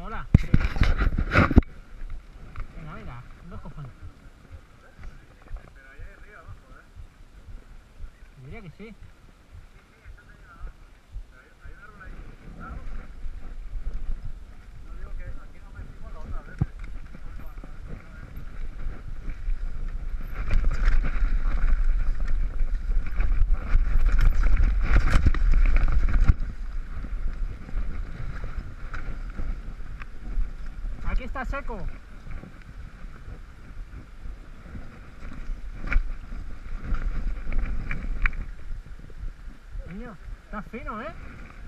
mola. Venga, venga, dos cojones. Pero ahí hay río abajo, Yo diría que sí. Hay un árbol ahí. Claro. No digo que aquí no metimos la otra vez. Aquí está seco. Niño, está fino, ¿eh?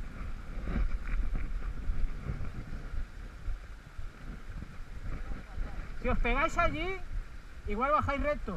Si os pegáis allí, igual bajáis recto.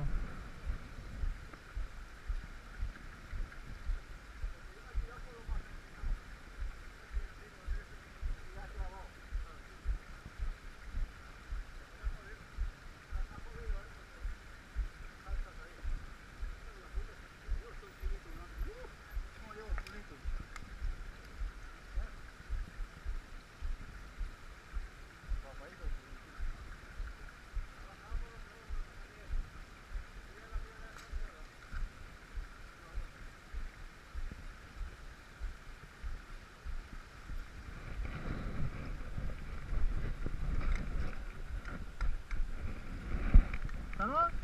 ¿Estamos?